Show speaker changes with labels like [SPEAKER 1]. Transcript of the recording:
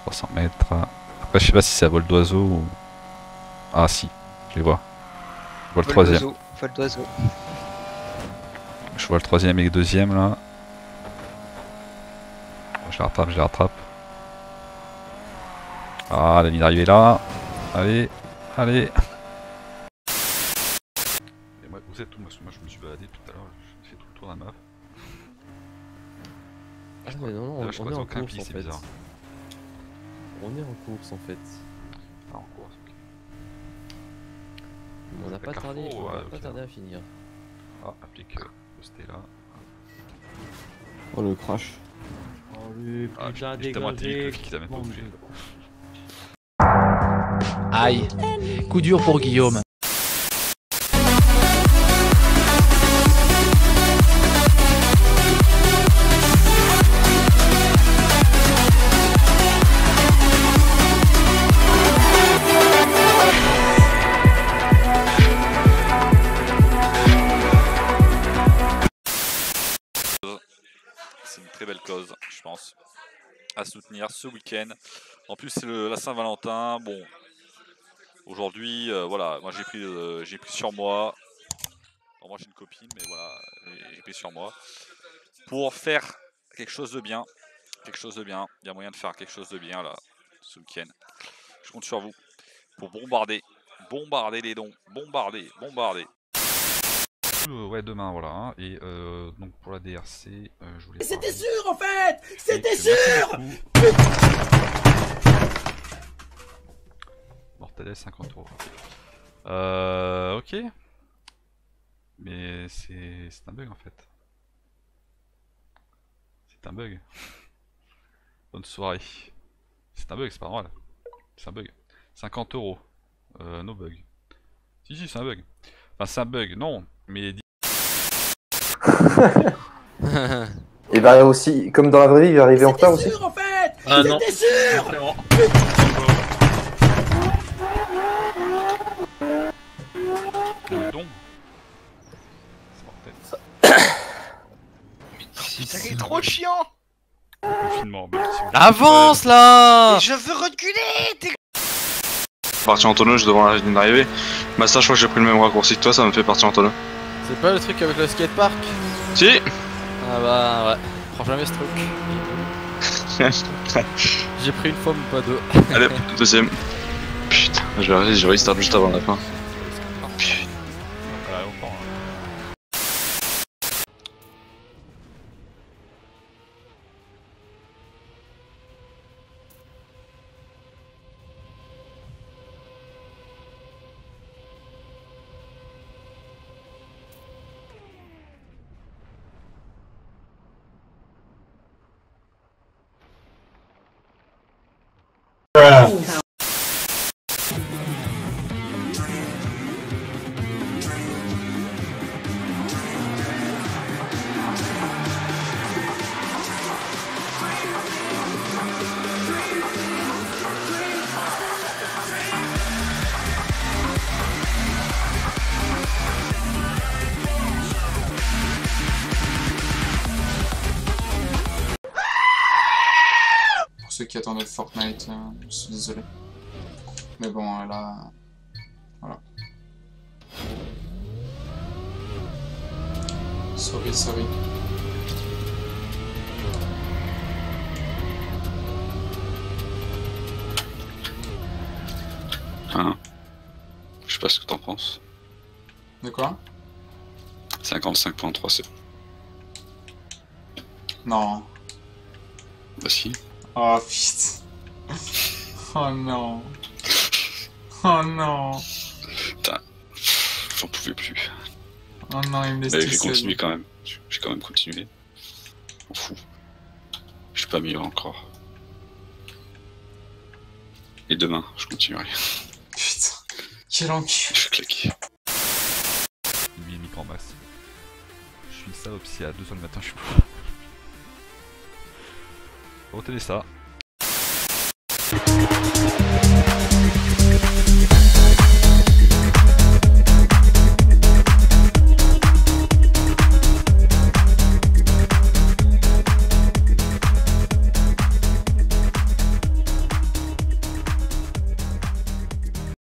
[SPEAKER 1] 300 mètres. Après, je sais pas si c'est à vol d'oiseau ou. Ah, si, je les vois. Je vois le troisième.
[SPEAKER 2] Vol d'oiseau.
[SPEAKER 1] Je vois le troisième et le deuxième là. Je les rattrape, je les rattrape. Ah, la ligne d'arrivée là. Allez, allez. Et moi, vous êtes où? Moi, je me suis baladé tout à l'heure. J'ai fait tout le tour de la map.
[SPEAKER 3] Ah mais non, on est en
[SPEAKER 1] aucun
[SPEAKER 3] course
[SPEAKER 1] pli,
[SPEAKER 3] en
[SPEAKER 1] c'est
[SPEAKER 3] fait.
[SPEAKER 1] bizarre.
[SPEAKER 3] On est en course en fait.
[SPEAKER 1] Ah, en course, ok.
[SPEAKER 3] On n'a pas tardé,
[SPEAKER 1] Carrefour,
[SPEAKER 3] on
[SPEAKER 1] ouais,
[SPEAKER 3] va pas
[SPEAKER 1] ok.
[SPEAKER 3] tarder à finir.
[SPEAKER 1] Ah, applique poster là.
[SPEAKER 4] Oh le crash.
[SPEAKER 5] Oh le
[SPEAKER 1] Ah,
[SPEAKER 5] putain
[SPEAKER 1] j'ai tellement atterri que le
[SPEAKER 5] dégagé.
[SPEAKER 1] flic il a même pas bougé.
[SPEAKER 6] Aïe, coup dur pour Guillaume.
[SPEAKER 1] C'est une très belle cause, je pense, à soutenir ce week-end. En plus, c'est la Saint-Valentin. Bon, aujourd'hui, voilà, moi j'ai pris sur moi. Bon, moi j'ai une copine, mais voilà, j'ai pris sur moi pour faire quelque chose de bien. Quelque chose de bien. Il y a moyen de faire quelque chose de bien là, ce week-end. Je compte sur vous pour bombarder les dons, bombarder. Ouais, demain, voilà. Hein. Et donc pour la DRC, je voulais.
[SPEAKER 7] C'était sûr en fait. C'était
[SPEAKER 1] sûr. Mortadelle 50 €. Ok. Mais c'est un bug en fait. C'est un bug. Bonne soirée. C'est un bug, c'est pas normal. C'est un bug. 50 €. No bug. Si, c'est un bug. Enfin, c'est un bug, non. Mais.
[SPEAKER 4] Et bah aussi, comme dans la vraie vie, il va arriver en retard aussi.
[SPEAKER 7] C'était sûr en fait.
[SPEAKER 5] Ah non.
[SPEAKER 7] C'était sûr.
[SPEAKER 1] Le don. C'est mortel.
[SPEAKER 2] Putain, il est trop chiant.
[SPEAKER 1] Confinement, bug.
[SPEAKER 6] Avance là!
[SPEAKER 2] Je veux reculer. T'es...
[SPEAKER 8] Partir en tonneau, je devant la ligne d'arrivée. Bah ça, je crois que j'ai pris le même raccourci que toi, ça me fait partir en tonneau.
[SPEAKER 3] C'est pas le truc avec le skatepark?
[SPEAKER 8] Si.
[SPEAKER 3] Ah bah ouais, prends jamais ce truc. J'ai pris une fois mais pas deux.
[SPEAKER 8] Allez, deuxième. Putain, j'ai restart juste avant la fin. Putain.
[SPEAKER 9] Pour ceux qui attendaient Fortnite, je suis désolé. Mais bon, là... Voilà. Sorry.
[SPEAKER 8] Hein. Je sais pas ce que t'en penses.
[SPEAKER 9] De quoi?
[SPEAKER 8] 55.3 c'est.
[SPEAKER 9] Non.
[SPEAKER 8] Bah si.
[SPEAKER 9] Oh putain. Oh non. Oh non.
[SPEAKER 8] Putain. J'en pouvais plus.
[SPEAKER 9] Oh non, il me laisse
[SPEAKER 8] Mais
[SPEAKER 9] tout
[SPEAKER 8] j'ai
[SPEAKER 9] seul.
[SPEAKER 8] continué quand même. J'ai quand même continué. M'en fous. Je suis pas meilleur encore. Et demain, je continuerai.
[SPEAKER 9] Putain. Quel encul.
[SPEAKER 8] Je claque.
[SPEAKER 1] Lui, micro en masse. Je suis une salope si à 2h du matin je suis pas. Retenez ça.